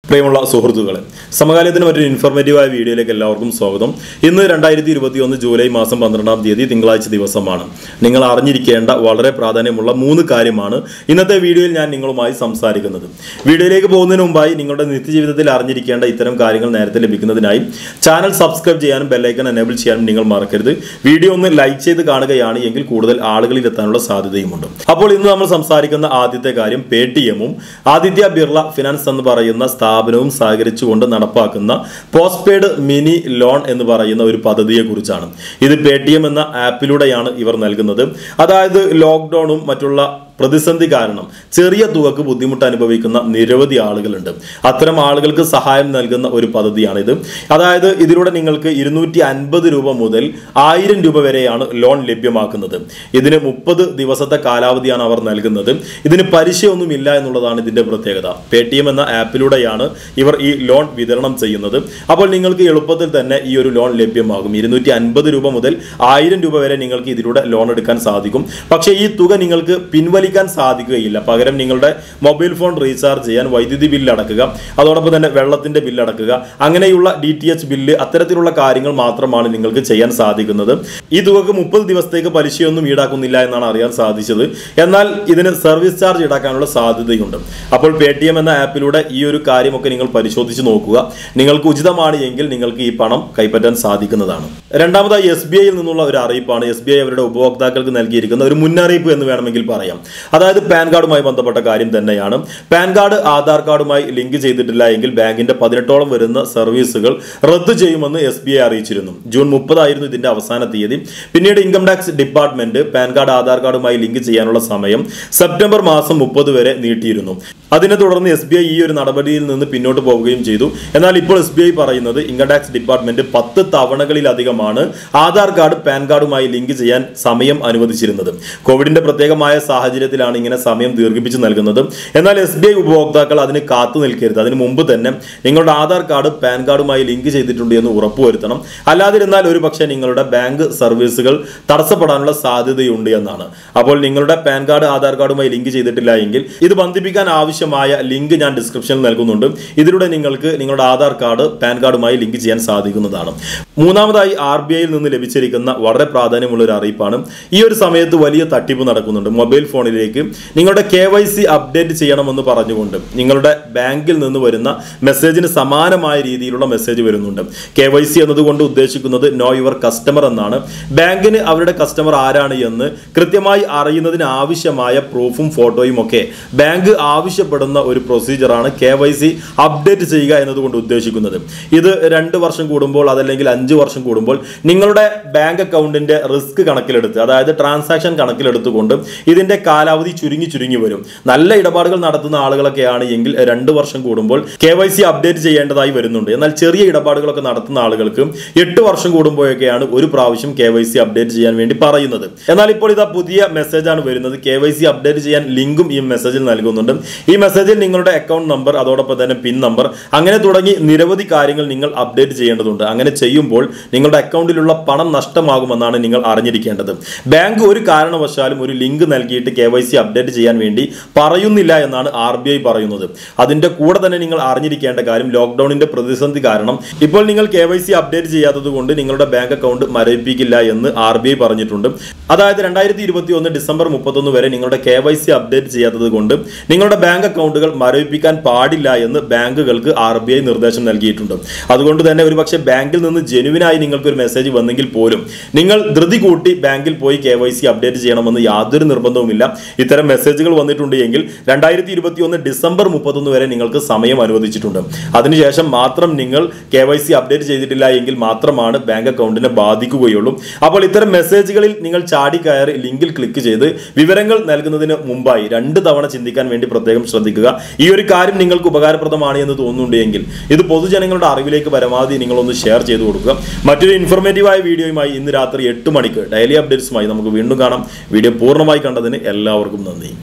പ്രിയമുള്ള സുഹൃത്തുക്കളെ, സമകാലത്തിന് മറ്റൊരു ഇൻഫോർമേറ്റീവായ വീഡിയോയിലേക്ക് എല്ലാവർക്കും സ്വാഗതം. ഇന്ന് 2021 ജൂലൈ മാസം 12-ാം തീയതി തിങ്കളാഴ്ച ദിവസമാണ്. നിങ്ങൾ അറിഞ്ഞിരിക്കേണ്ട വളരെ പ്രാധാന്യമുള്ള 3 കാര്യമാണ് ഇന്നത്തെ വീഡിയോയിൽ ഞാൻ നിങ്ങളുമായി സംസാരിക്കുന്നത്. വീഡിയോയിലേക്ക് പോകുന്നതിന് മുമ്പായി നിങ്ങളുടെ നിത്യജീവിതത്തിൽ അറിഞ്ഞിരിക്കേണ്ട ഇത്തരം കാര്യങ്ങൾ നേരത്തെ ലഭിക്കുന്നതിനായി ചാനൽ സബ്സ്ക്രൈബ് ചെയ്യാനും ബെല്ലൈക്കൺ എനേബിൾ ചെയ്യാനും നിങ്ങൾ മറക്കരുത്. വീഡിയോ ഒന്ന് ലൈക്ക് ചെയ്ത് കാണുകയാണ് എങ്കിൽ കൂടുതൽ ആളുകളിൽ എത്താനുള്ള സാധ്യതയുമുണ്ട്. അപ്പോൾ ഇന്ന് നമ്മൾ സംസാരിക്കുന്ന ആദ്യത്തെ കാര്യം പേടിഎമ്മും ആദിത്യ ബിർള ഫിനാൻസ് എന്ന് പറയുന്ന സ്ഥാപനവും സഹകരിച്ചുകൊണ്ട് നടപ്പാക്കുന്ന പോസ്റ്റ്പെയ്ഡ് മിനി ലോൺ എന്ന് പറയുന്ന ഒരു പദ്ധതിയെ കുറിച്ചാണ്. ഇത് പേടിഎം എന്ന ആപ്പിലൂടെയാണ് ഇവർ നൽകുന്നത്. അതായത് ലോക്ക്ഡൌണും മറ്റുള്ള പ്രതിസന്ധി കാരണം ചെറിയ തുകക്ക് ബുദ്ധിമുട്ട് അനുഭവിക്കുന്ന നിരവധി ആളുകളുണ്ട്. അത്തരം ആളുകൾക്ക് സഹായം നൽകുന്ന ഒരു പദ്ധതിയാണിത്. അതായത് ഇതിലൂടെ നിങ്ങൾക്ക് 250 രൂപ മുതൽ 1000 രൂപ വരെയാണ് ലോൺ ലഭ്യമാക്കുന്നത്. ഇതിന് 30 ദിവസത്തെ കാലാവധിയാണ് അവർ നൽകുന്നത്. ഇതിന് പലിശയൊന്നുമില്ല എന്നുള്ളതാണ് ഇതിന്റെ പ്രത്യേകത. പേടിഎം എന്ന ആപ്പിലൂടെയാണ് ഇവർ ഈ ലോൺ വിതരണം ചെയ്യുന്നത്. അപ്പോൾ നിങ്ങൾക്ക് എളുപ്പത്തിൽ തന്നെ ഈ ഒരു ലോൺ ലഭ്യമാകും. 250 രൂപ മുതൽ 1000 രൂപ വരെ നിങ്ങൾക്ക് ഇതിലൂടെ ലോൺ എടുക്കാൻ സാധിക്കും. പക്ഷേ ഈ തുക നിങ്ങൾക്ക് പിൻവലിക്കാൻ സാധിക്കുകയില്ല. പകരം നിങ്ങളുടെ മൊബൈൽ ഫോൺ റീചാർജ് ചെയ്യാൻ, വൈദ്യുതി ബില്ല് അടക്കുക, അതോടൊപ്പം തന്നെ വെള്ളത്തിന്റെ ബില്ല് അടക്കുക, അങ്ങനെയുള്ള DTH ബില്ല്, അത്തരത്തിലുള്ള കാര്യങ്ങൾ മാത്രമാണ് നിങ്ങൾക്ക് ചെയ്യാൻ സാധിക്കുന്നത്. ഈ തുകക്ക് 30 ദിവസത്തേക്ക് പലിശയൊന്നും ഈടാക്കുന്നില്ല എന്നാണ് അറിയാൻ സാധിച്ചത്. എന്നാൽ ഇതിന് സർവീസ് ചാർജ് ഈടാക്കാനുള്ള സാധ്യതയുണ്ട്. അപ്പോൾ പേടിഎം എന്ന ആപ്പിലൂടെ ഈ ഒരു കാര്യമൊക്കെ നിങ്ങൾ പരിശോധിച്ച് നോക്കുക. നിങ്ങൾക്ക് ഉചിതമാണ് എങ്കിൽ നിങ്ങൾക്ക് ഈ പണം കൈപ്പറ്റാൻ സാധിക്കുന്നതാണ്. രണ്ടാമതായി SBIയിൽ നിന്നുള്ള ഒരു അറിയിപ്പാണ്. SBI അവരുടെ ഉപഭോക്താക്കൾക്ക് നൽകിയിരിക്കുന്ന ഒരു മുന്നറിയിപ്പ് എന്ന് വേണമെങ്കിൽ പറയാം. അതായത് പാൻ കാർഡുമായി ബന്ധപ്പെട്ട കാര്യം തന്നെയാണ്. പാൻ കാർഡ് ആധാർ കാർഡുമായി ലിങ്ക് ചെയ്തിട്ടില്ല എങ്കിൽ ബാങ്കിന്റെ 18ഓളം വരുന്ന സർവീസുകൾ റദ്ദു ചെയ്യുമെന്ന് SBI അറിയിച്ചിരുന്നു. ജൂൺ 30 ആയിരുന്നു ഇതിന്റെ അവസാന തീയതി. പിന്നീട് income tax department PAN card Aadhaar കാർഡുമായി ലിങ്ക് ചെയ്യാനുള്ള സമയം സെപ്റ്റംബർ മാസം 30 വരെ നീട്ടിയിരുന്നു. അതിനെ തുടർന്ന് SBI ഈ ഒരു നടപടിയിൽ നിന്ന് പിന്നോട്ട് പോവുകയും ചെയ്തു. എന്നാൽ ഇപ്പോൾ SBI പറയുന്നത് ഇൻകം ടാക്സ് ഡിപ്പാർട്ട്മെന്റ് 10 തവണകളിലധികമാണ് ആധാർ കാർഡ് പാൻ കാർഡുമായി ലിങ്ക് ചെയ്യാൻ സമയം അനുവദിച്ചിരുന്നത്. കോവിഡിന്റെ പ്രത്യേകമായ സാഹചര്യത്തിലാണ് ഇങ്ങനെ സമയം ദീർഘിപ്പിച്ച് നൽകുന്നത്. എന്നാൽ SBI ഉപഭോക്താക്കൾ അതിന് കാത്തു നിൽക്കരുത്. അതിന് മുമ്പ് തന്നെ നിങ്ങളുടെ ആധാർ കാർഡ് പാൻ കാർഡുമായി ലിങ്ക് ചെയ്തിട്ടുണ്ട് എന്ന് ഉറപ്പുവരുത്തണം. അല്ലാതിരുന്നാൽ ഒരു പക്ഷേ നിങ്ങളുടെ ബാങ്ക് സർവീസുകൾ തടസ്സപ്പെടാനുള്ള സാധ്യതയുണ്ട് എന്നാണ്. അപ്പോൾ നിങ്ങളുടെ പാൻ കാർഡ് ആധാർ കാർഡുമായി ലിങ്ക് ചെയ്തിട്ടില്ല എങ്കിൽ ഇത് ബന്ധിപ്പിക്കാൻ ആവശ്യമായ ലിങ്ക് ഞാൻ ഡിസ്ക്രിപ്ഷനിൽ നൽകുന്നുണ്ട്. ഇതിലൂടെ നിങ്ങൾക്ക് നിങ്ങളുടെ ആധാർ കാർഡ് പാൻ കാർഡുമായി ലിങ്ക് ചെയ്യാൻ സാധിക്കുന്നതാണ്. മൂന്നാമതായി RBIയിൽ നിന്ന് ലഭിച്ചിരിക്കുന്ന വളരെ പ്രാധാന്യമുള്ള ഒരു അറിയിപ്പാണ്. ഈ ഒരു സമയത്ത് വലിയ തട്ടിപ്പ് നടക്കുന്നുണ്ട്. മൊബൈൽ ഫോണിലേക്ക് നിങ്ങളുടെ KYC അപ്ഡേറ്റ് ചെയ്യണമെന്ന് പറഞ്ഞുകൊണ്ട് നിങ്ങളുടെ ബാങ്കിൽ നിന്ന് വരുന്ന മെസ്സേജിന് സമാനമായ രീതിയിലുള്ള മെസ്സേജ് വരുന്നുണ്ട്. KYC എന്നതുകൊണ്ട് ഉദ്ദേശിക്കുന്നത് നോ യുവർ കസ്റ്റമർ എന്നാണ്. ബാങ്കിന് അവരുടെ കസ്റ്റമർ ആരാണ് എന്ന് കൃത്യമായി അറിയുന്നതിന് ആവശ്യമായ പ്രൂഫും ഫോട്ടോയും ഒക്കെ ബാങ്ക് ആവശ്യപ്പെടുന്ന ഒരു പ്രൊസീജിയറാണ് KYC അപ്ഡേറ്റ് ചെയ്യുക എന്നതുകൊണ്ട് ഉദ്ദേശിക്കുന്നത്. ഇത് 2 വർഷം കൂടുമ്പോൾ അതല്ലെങ്കിൽ 5 വർഷം കൂടുമ്പോൾ നിങ്ങളുടെ ബാങ്ക് അക്കൗണ്ടിന്റെ റിസ്ക് കണക്കിലെടുത്ത്, അതായത് ട്രാൻസാക്ഷൻ കണക്കിലെടുത്തുകൊണ്ട് ഇതിന്റെ കാലാവധി ചുരുങ്ങി വരും. നല്ല ഇടപാടുകൾ നടത്തുന്ന ആളുകളൊക്കെയാണ് എങ്കിൽ 2 വർഷം കൂടുമ്പോൾ KYC അപ്ഡേറ്റ് ചെയ്യേണ്ടതായി വരുന്നുണ്ട്. എന്നാൽ ചെറിയ ഇടപാടുകളൊക്കെ നടത്തുന്ന ആളുകൾക്ക് 8 വർഷം കൂടുമ്പോഴൊക്കെയാണ് ഒരു പ്രാവശ്യം KYC അപ്ഡേറ്റ് ചെയ്യാൻ വേണ്ടി പറയുന്നത്. എന്നാൽ ഇപ്പോൾ ഇതാ പുതിയ മെസ്സേജാണ് വരുന്നത്. KYC അപ്ഡേറ്റ് ചെയ്യാൻ ലിങ്കും ഈ മെസ്സേജിൽ നൽകുന്നുണ്ട്. ഈ മെസ്സേജിൽ നിങ്ങളുടെ അക്കൗണ്ട് നമ്പർ, അതോടൊപ്പം തന്നെ പിൻ നമ്പർ, അങ്ങനെ തുടങ്ങി നിരവധി കാര്യങ്ങൾ നിങ്ങൾ അപ്ഡേറ്റ് ചെയ്യേണ്ടതുണ്ട്. അങ്ങനെ ചെയ്യുമ്പോൾ നിങ്ങളുടെ അക്കൗണ്ടിലുള്ള പണം നഷ്ടമാകുമെന്നാണ് നിങ്ങൾ അറിഞ്ഞിരിക്കേണ്ടത്. ബാങ്ക് ഒരു കാരണവശാലും ഒരു ലിങ്ക് നൽകിയിട്ട് KYC അപ്ഡേറ്റ് ചെയ്യാൻ വേണ്ടി പറയുന്നില്ല എന്നാണ് RBI പറയുന്നത്. അതിന്റെ കൂടെ തന്നെ നിങ്ങൾ അറിഞ്ഞിരിക്കേണ്ട കാര്യം, ലോക്ക്ഡൌണിന്റെ പ്രതിസന്ധി കാരണം ഇപ്പോൾ നിങ്ങൾ KYC അപ്ഡേറ്റ് ചെയ്യാത്തത് കൊണ്ട് നിങ്ങളുടെ ബാങ്ക് അക്കൗണ്ട് മരവിപ്പിക്കില്ല എന്ന് RBI പറഞ്ഞിട്ടുണ്ട്. അതായത് 2021 ഡിസംബർ 31 വരെ നിങ്ങളുടെ KYC അപ്ഡേറ്റ് ചെയ്യാത്തത് കൊണ്ട് നിങ്ങളുടെ ബാങ്ക് അക്കൗണ്ടുകൾ മരവിപ്പിക്കാൻ പാടില്ല എന്ന് ബാങ്കുകൾക്ക് RBI നിർദ്ദേശം നൽകിയിട്ടുണ്ട്. അതുകൊണ്ട് തന്നെ ഒരുപക്ഷെ ബാങ്കിൽ നിന്ന് ജെനുവിനായി നിങ്ങൾക്ക് ഒരു മെസ്സേജ് വന്നെങ്കിൽ പോലും നിങ്ങൾ ധൃതി കൂട്ടി ബാങ്കിൽ പോയി KYC അപ്ഡേറ്റ് ചെയ്യണമെന്ന് യാതൊരു നിർബന്ധവുമില്ല. ഇത്തരം മെസ്സേജുകൾ വന്നിട്ടുണ്ട് എങ്കിൽ 2021 ഡിസംബർ 31 വരെ നിങ്ങൾക്ക് സമയം അനുവദിച്ചിട്ടുണ്ട്. അതിനുശേഷം മാത്രം നിങ്ങൾ KYC അപ്ഡേറ്റ് ചെയ്തിട്ടില്ല എങ്കിൽ മാത്രമാണ് ബാങ്ക് അക്കൗണ്ടിനെ ബാധിക്കുകയുള്ളൂ. അപ്പോൾ ഇത്തരം മെസ്സേജുകളിൽ നിങ്ങൾ ചാടിക്കയറി ലിങ്കിൽ ക്ലിക്ക് ചെയ്ത് വിവരങ്ങൾ നൽകുന്നതിന് മുമ്പായി 2 തവണ ചിന്തിക്കാൻ വേണ്ടി പ്രത്യേകം ശ്രദ്ധിക്കുക. ഈ ഒരു കാര്യം നിങ്ങൾക്ക് ഉപകാരപ്രദമാണ് എന്ന് തോന്നുന്നുണ്ടെങ്കിൽ ഇത് പൊതുജനങ്ങളുടെ അറിവിലേക്ക് പരമാവധി നിങ്ങളൊന്ന് ഷെയർ ചെയ്ത് കൊടുക്കുക. മറ്റൊരു ഇൻഫോർമേറ്റീവായ വീഡിയോയുമായി ഇന്ന് രാത്രി 8 മണിക്ക് ഡെയിലി അപ്ഡേറ്റ്സുമായി നമുക്ക് വീണ്ടും കാണാം. വീഡിയോ പൂർണ്ണമായി കണ്ടതിന് എല്ലാവർക്കും നന്ദി.